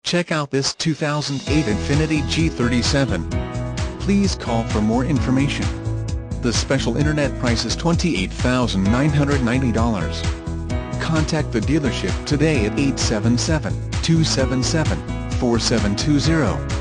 Check out this 2008 Infiniti G37. Please call for more information. The special internet price is $28,990. Contact the dealership today at 877-277-4720.